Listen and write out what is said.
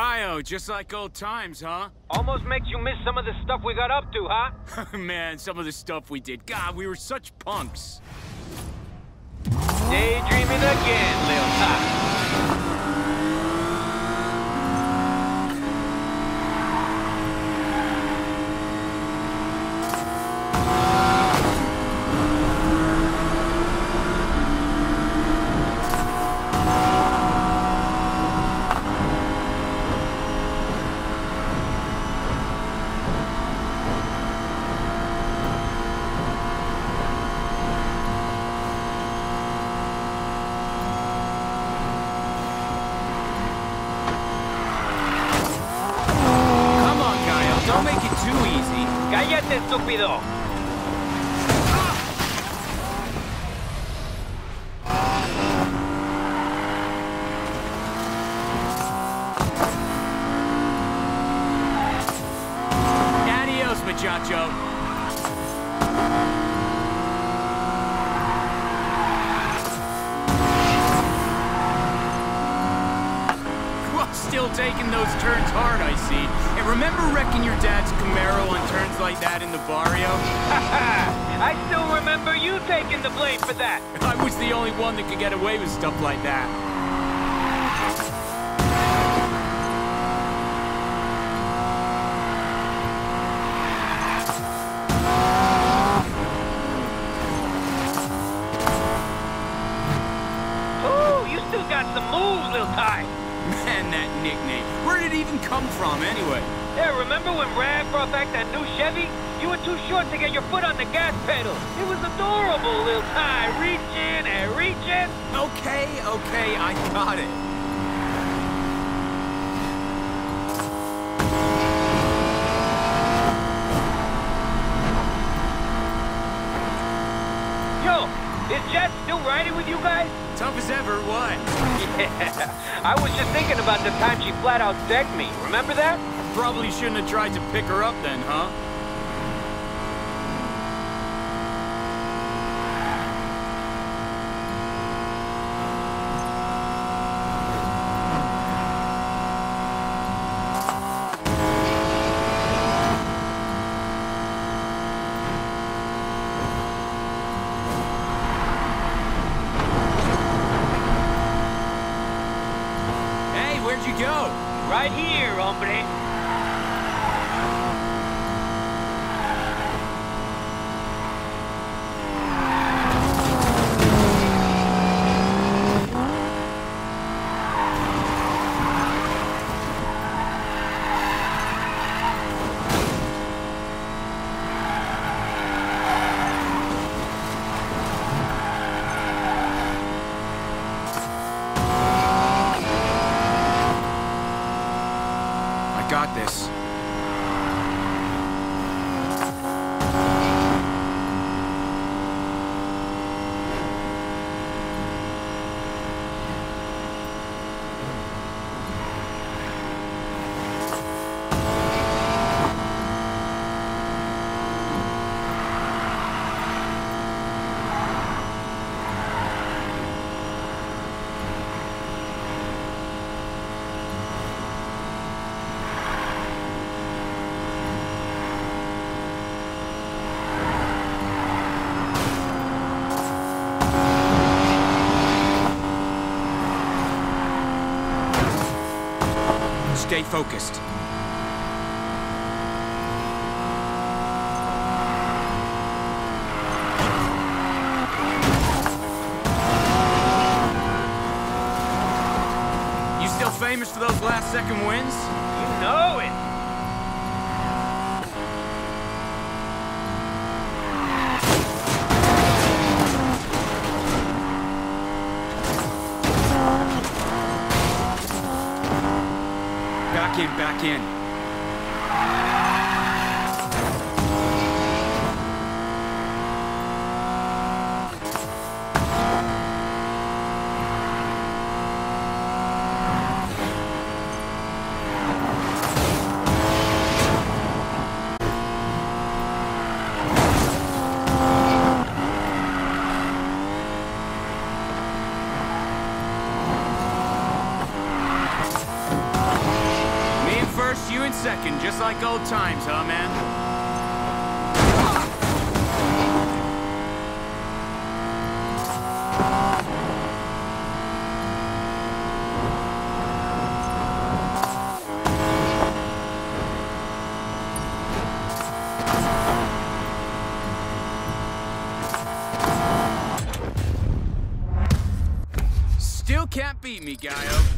Gaio, just like old times, huh? Almost makes you miss some of the stuff we got up to, huh? Man, some of the stuff we did. God, we were such punks. Daydreaming again, Lil Ty. ¡Cállate, estúpido! Adios, muchacho. Still taking those turns hard, I see. And remember wrecking your dad's Camaro on turns like that in the barrio? I still remember you taking the blame for that. I was the only one that could get away with stuff like that. Oh, you still got some moves, Lil Ty. Man, that nickname. Where did it even come from, anyway? Yeah, remember when Rag brought back that new Chevy? You were too short to get your foot on the gas pedal. It was adorable, Lil Ty. Reaching and reaching. Okay, I got it. Yo, is Jet still riding with you guys? Tough as ever, what? Yeah, I was just thinking about the time she flat out decked me. Remember that? Probably shouldn't have tried to pick her up then, huh? Where'd you go? Right here, hombre. Got this. Stay focused. You still famous for those last-second wins? You know it. Back in. second, just like old times, huh, man? Still can't beat me, Gaio.